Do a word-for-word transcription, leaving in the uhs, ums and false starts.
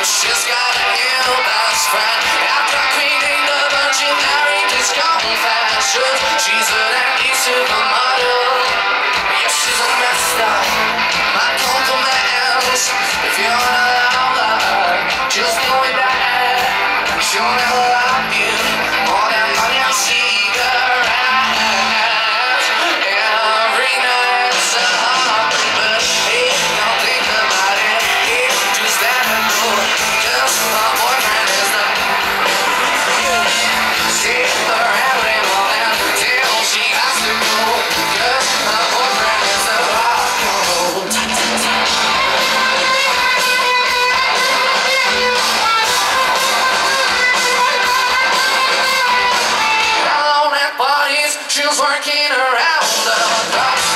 She's got a new best friend. After cleaning the bunch and married this confession, she's an empty supermodel. Yeah, she's a messed up. My compliments. If you're not love, just know that she'll never love you more than money and cigarettes. Every night's a holiday, but hey, don't think about it. Hey, just let it go. Cause my boyfriend is the see her every morning till she has to go. Cause my boyfriend is the rock and roll. Alone at parties, she's working around the clock.